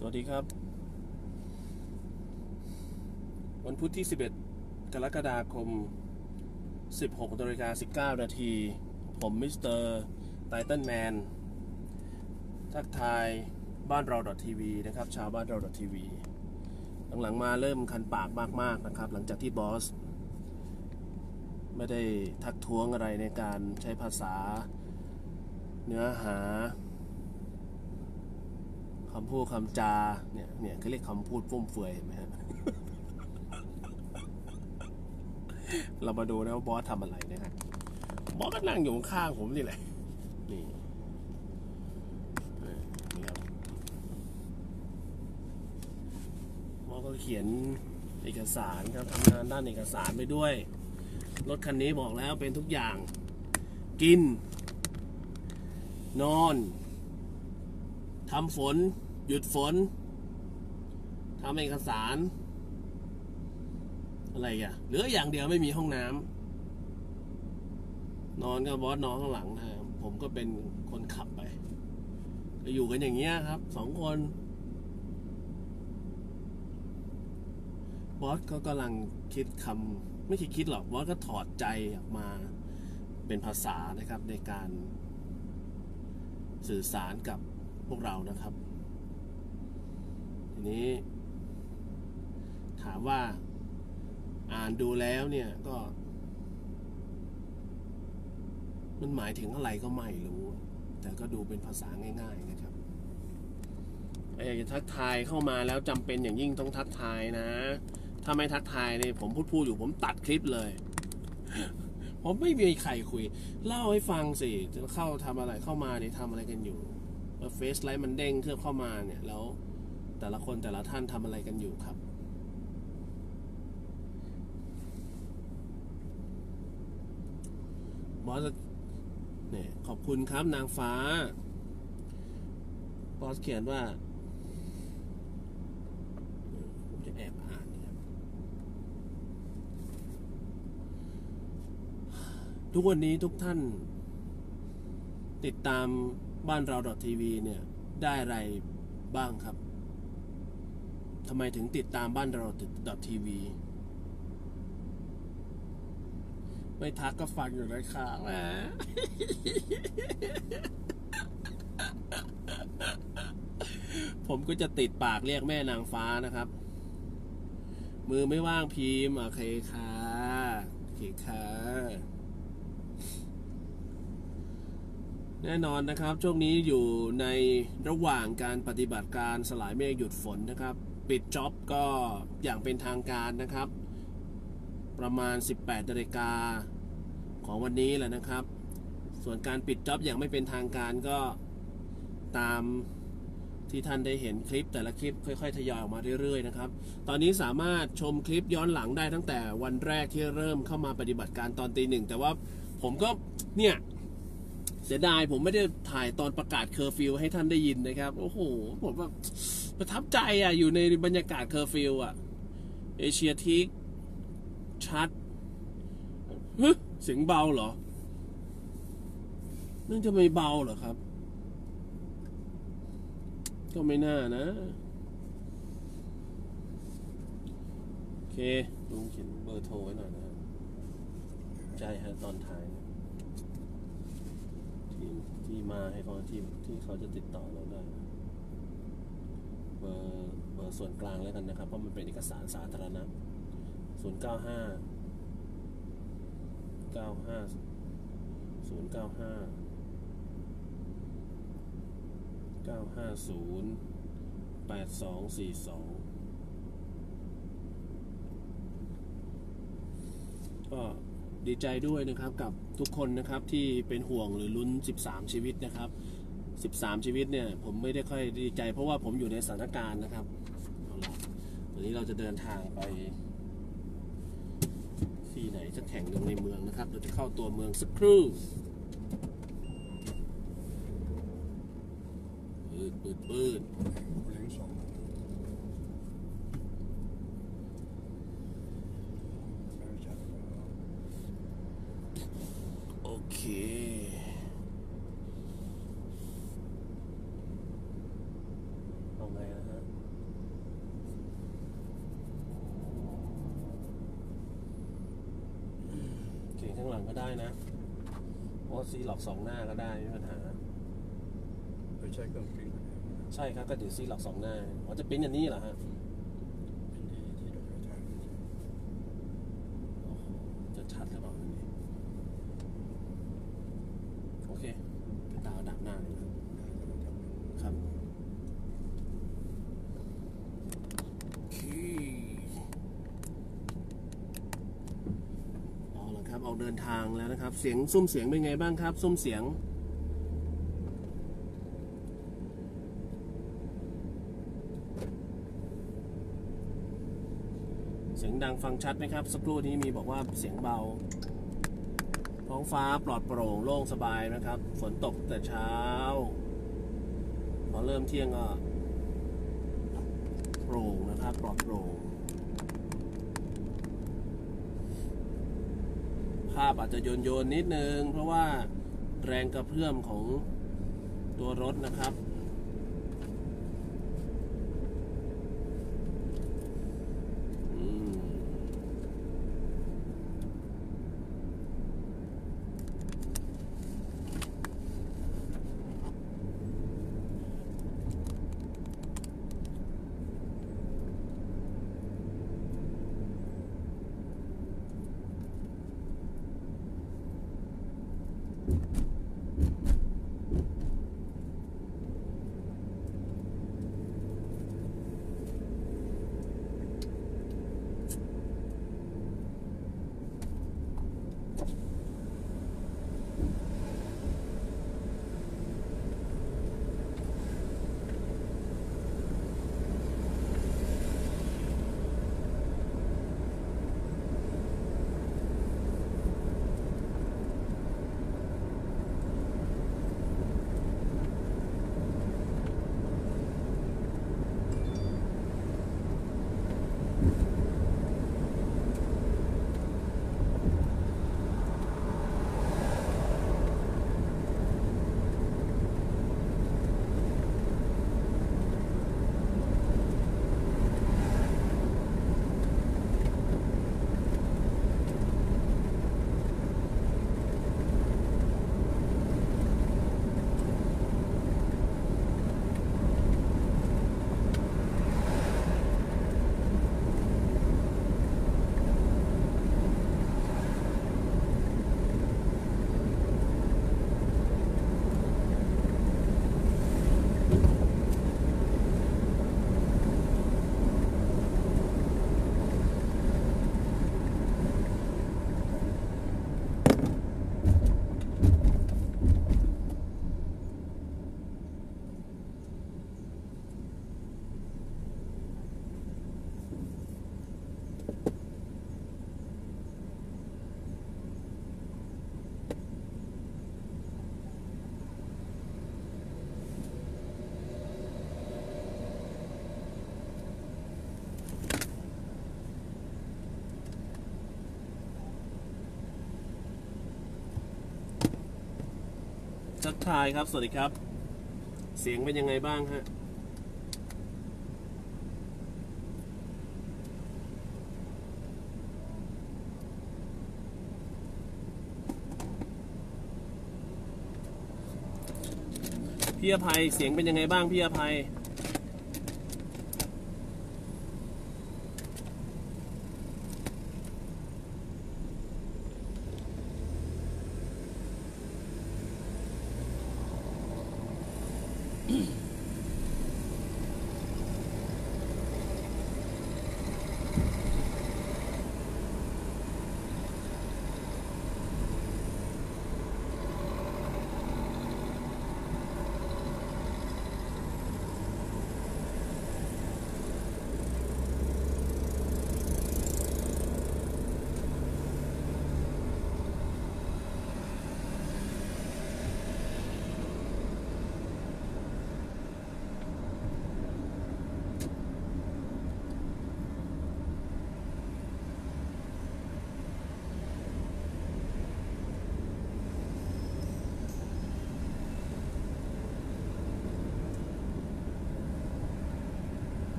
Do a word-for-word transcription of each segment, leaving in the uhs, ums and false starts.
สวัสดีครับวันพุธที่สิบเอ็ดกรกฎาคม สิบหกนาฬิกาสิบเก้านาทีผมมิสเตอร์ไททันแมนทักทายบ้านเรา .ที วี นะครับชาวบ้านเรา .ที วี หลังๆมาเริ่มคันปากมากๆนะครับหลังจากที่บอสไม่ได้ทักท้วงอะไรในการใช้ภาษาเนื้อหาคำพูดคำจาเนี่ยเนี่ยเขาเรียกคำพูดฟุ่มเฟือยเห็นไหมฮะ เรามาดูนะว่าบอสทำอะไรนะครับบอสก็นั่งอยู่ข้างผมนี่แหละนี่นี่ครับบอสก็เขียนเอกสารครับทำงานด้านเอกสารไปด้วยรถคันนี้บอกแล้วเป็นทุกอย่างกินนอนทำฝนหยุดฝนทำเอกสารอะไรอ่ะเหลืออย่างเดียวไม่มีห้องน้ำนอนกับบอสนอนข้างหลังนะผมก็เป็นคนขับไปก็อยู่กันอย่างเงี้ยครับสองคนบอสก็กำลังคิดคำไม่คิดคิดหรอกบอสก็ถอดใจออกมาเป็นภาษานะครับในการสื่อสารกับพวกเรานะครับทีนี้ถามว่าอ่านดูแล้วเนี่ยก็มันหมายถึงอะไรก็ไม่รู้แต่ก็ดูเป็นภาษาง่ายๆนะครับอยากจะทักทายเข้ามาแล้วจำเป็นอย่างยิ่งต้องทักทายนะถ้าไม่ทักทายเนี่ยผมพูดพูดอยู่ผมตัดคลิปเลยผมไม่มีใครคุยเล่าให้ฟังสิจะเข้าทำอะไรเข้ามาเนี่ยทำอะไรกันอยู่เฟซไลฟ์มันเด้งเครื่องเข้ามาเนี่ยแล้วแต่ละคนแต่ละท่านทำอะไรกันอยู่ครับบอสเนี่ยขอบคุณครับนางฟ้าบอสเขียนว่าผมจะแอบอ่านนะครับทุกวันนี้ทุกท่านติดตามบ้านเรา .ที วี เนี่ยได้อะไรบ้างครับทำไมถึงติดตามบ้านเรา .ที วี ไม่ทักก็ฟังอยู่เลยค่ะแหมผมก็จะติดปากเรียกแม่นางฟ้านะครับมือไม่ว่างพิมพ์โอเคค่ะโอเคค่ะแน่นอนนะครับช่วงนี้อยู่ในระหว่างการปฏิบัติการสลายเมฆหยุดฝนนะครับปิดจ็อบก็อย่างเป็นทางการนะครับประมาณสิบแปดนาฬิกาของวันนี้แหละนะครับส่วนการปิดจ็อบอย่างไม่เป็นทางการก็ตามที่ท่านได้เห็นคลิปแต่ละคลิปค่อยๆทยอยออกมาเรื่อยๆนะครับตอนนี้สามารถชมคลิปย้อนหลังได้ตั้งแต่วันแรกที่เริ่มเข้ามาปฏิบัติการตอนตีหนึ่งแต่ว่าผมก็เนี่ยเสียดายผมไม่ได้ถ่ายตอนประกาศเคอร์ฟิวให้ท่านได้ยินนะครับโอ้โหผมแบบประทับใจอ่ะอยู่ในบรรยากาศเคอร์ฟิวอ่ะเอเชียทิกชัดเฮ้ยเสียงเบาเหรอนั่นจะไม่เบาเหรอครับก็ไม่น่านะโอเคลุงเขียนเบอร์โทรไว้หน่อยนะใจฮะตอนท้ายที่ที่มาให้เขาที่ที่เขาจะติดต่อเราได้เบอร์เบอร์ส่วนกลางแล้วกันนะครับเพราะมันเป็นเอกสารสาธารณะศูนย์เก้าห้าเก้าห้าศูนย์เก้าห้าเก้าห้าศูนย์แปดสองสี่สองก็ดีใจด้วยนะครับกับทุกคนนะครับที่เป็นห่วงหรือลุ้นสิบสามชีวิตนะครับสิบสามชีวิตเนี่ยผมไม่ได้ค่อยดีใจเพราะว่าผมอยู่ในสถานการณ์นะครับเอาล่ะวันนี้เราจะเดินทางไปที่ไหนสักแห่งหนึ่งในเมืองนะครับเราจะเข้าตัวเมืองสักครู่ปืดปืดปืดโอเคเอาไงนะฮะก็ได้นะเพราะซีล็อกสองหน้าก็ได้ไม่มีปัญหาไม่ใช่เครื่องปริ้นใช่ครับก็ถือซีล็อกสองหน้าอ๋อจะปริ้นอย่างนี้เหรอฮะเป็นที่ที่เราไปทำจะชัดหรือเปล่านี่โอเคตาดับหน้าเลยครับเอาละครับออกเดินทางแล้วนะครับเสียงซุ้มเสียงเป็นไงบ้างครับซุ้มเสียงเสียงดังฟังชัดไหมครับสักครู่นี้มีบอกว่าเสียงเบาท้องฟ้าปลอดโปร่งโล่งสบายนะครับฝนตกแต่เช้าพอเริ่มเที่ยงก็โปร่งนะครับปลอดโปร่งภาพอาจจะโยนโยนนิดนึงเพราะว่าแรงกระเพื่อมของตัวรถนะครับทักทายครับสวัสดีครับเสียงเป็นยังไงบ้างฮะพี่อภัยเสียงเป็นยังไงบ้างพี่อภัย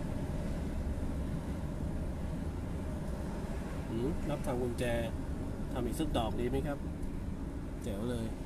รับทางกุญแจททำอีกสักดอกดีไหมครับเจ๋วเลย